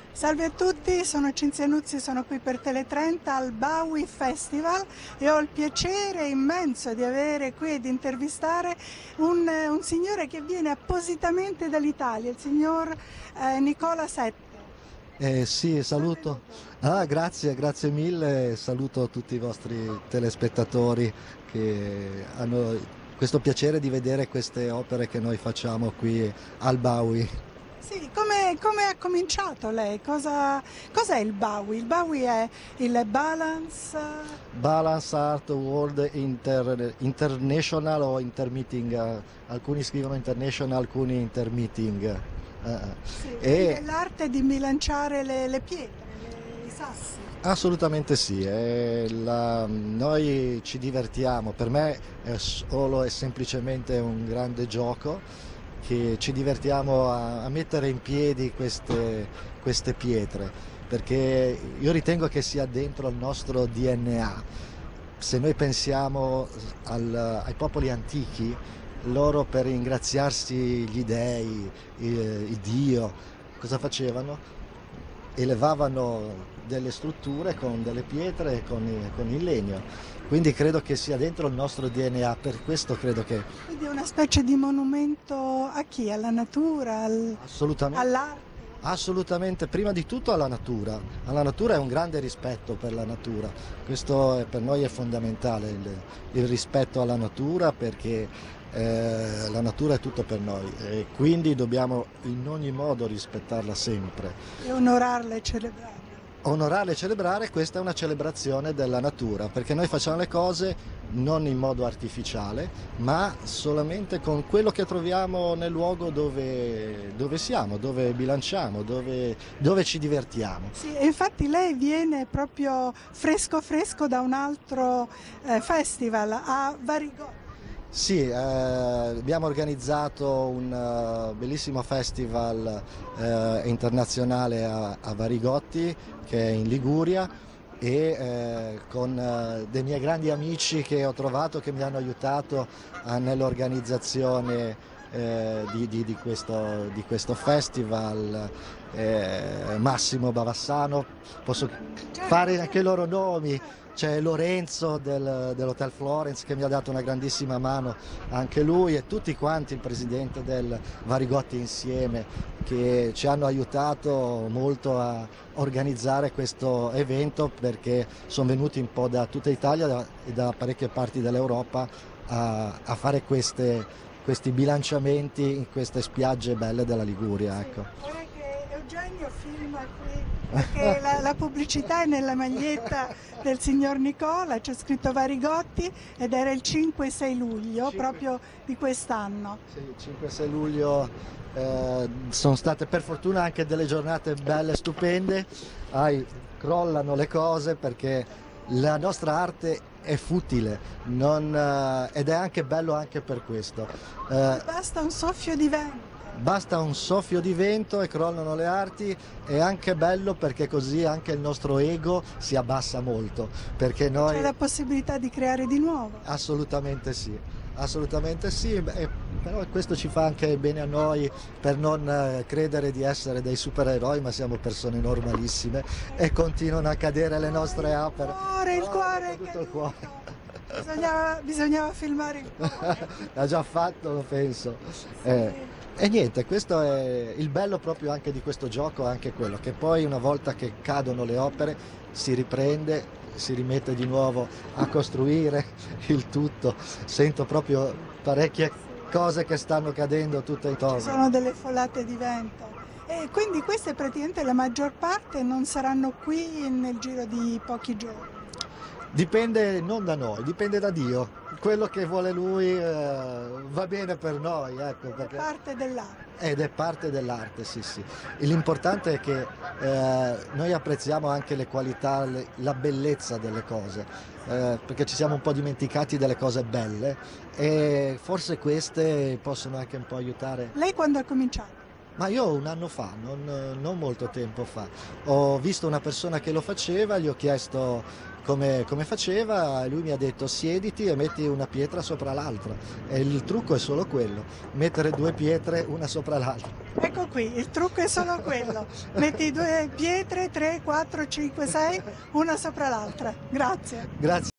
Salve a tutti, sono Cinzia Nuzzi, sono qui per Tele30 al Bowie Festival e ho il piacere immenso di avere qui ed intervistare un signore che viene appositamente dall'Italia, il signor Nicola Sette. Sì, saluto. Benvenuto. Grazie, grazie mille. Saluto tutti i vostri telespettatori che hanno questo piacere di vedere queste opere che noi facciamo qui al Bowie. Sì, come ha cominciato lei? Cos'è il Bowie? Il Bowie è il Balance. Balance Art World International o Intermeeting. Alcuni scrivono International, alcuni Intermeeting. Sì, quindi è E l'arte di bilanciare le pietre, i sassi. Assolutamente sì, noi ci divertiamo, per me è solo e semplicemente un grande gioco che ci divertiamo a mettere in piedi queste pietre, perché io ritengo che sia dentro il nostro DNA. Se noi pensiamo ai popoli antichi, loro per ringraziarsi gli dei, il Dio, cosa facevano? Elevavano delle strutture con delle pietre e con il legno. Quindi credo che sia dentro il nostro DNA, per questo credo che Quindi è una specie di monumento a chi? Alla natura, assolutamente, all'arte? assolutamente, prima di tutto alla natura. Alla natura è un grande rispetto per la natura. Per noi è fondamentale il rispetto alla natura perché la natura è tutto per noi e quindi dobbiamo in ogni modo rispettarla sempre. E onorarla e celebrarla. Onorare e celebrare, questa è una celebrazione della natura, perché noi facciamo le cose non in modo artificiale, ma solamente con quello che troviamo nel luogo dove siamo, dove bilanciamo, dove ci divertiamo. Sì, e infatti lei viene proprio fresco fresco da un altro festival a Varigotti. Sì, abbiamo organizzato un bellissimo festival internazionale a Varigotti, che è in Liguria, e con dei miei grandi amici che ho trovato che mi hanno aiutato nell'organizzazione di questo festival. Massimo Bavassano, posso fare anche i loro nomi. C'è Lorenzo dell'Hotel Florence che mi ha dato una grandissima mano, anche lui, e tutti quanti, il presidente del Varigotti Insieme, che ci hanno aiutato molto a organizzare questo evento, perché sono venuti un po' da tutta Italia e da parecchie parti dell'Europa a fare questi bilanciamenti in queste spiagge belle della Liguria, ecco. Vorrei che Eugenio filma qui, perché la pubblicità è nella maglietta del signor Nicola, c'è scritto Varigotti ed era il 5-6 luglio proprio di quest'anno. Sì, il 5-6 luglio sono state per fortuna anche delle giornate belle, stupende. Crollano le cose perché la nostra arte è futile ed è anche bello anche per questo. Basta un soffio di vento. Basta un soffio di vento e crollano le arti, è anche bello perché così anche il nostro ego si abbassa molto, perché C'è noi la possibilità di creare di nuovo. assolutamente sì, però questo ci fa anche bene a noi per non credere di essere dei supereroi, ma siamo persone normalissime e continuano a cadere le nostre opere. Il cuore è Tutto il caduto. cuore. Bisognava filmare il cuore. L'ha già fatto, lo penso. Sì. E niente, questo è il bello proprio anche di questo gioco, anche quello che poi una volta che cadono le opere si riprende, si rimette di nuovo a costruire il tutto. Sento proprio parecchie cose che stanno cadendo tutte Ci intorno. sono delle folate di vento. E quindi queste praticamente la maggior parte non saranno qui nel giro di pochi giorni. Dipende non da noi, dipende da Dio. Quello che vuole Lui va bene per noi, ecco, È perché parte dell'arte. ed è parte dell'arte, sì, sì. E l'importante è che noi apprezziamo anche le qualità, la bellezza delle cose, perché ci siamo un po' dimenticati delle cose belle e forse queste possono anche un po' aiutare. Lei quando ha cominciato? Ma io un anno fa, non molto tempo fa, ho visto una persona che lo faceva, gli ho chiesto come faceva e lui mi ha detto siediti e metti una pietra sopra l'altra. E il trucco è solo quello, mettere due pietre una sopra l'altra. Ecco qui, il trucco è solo quello. Metti due pietre, 3, 4, 5, 6, una sopra l'altra. Grazie. Grazie.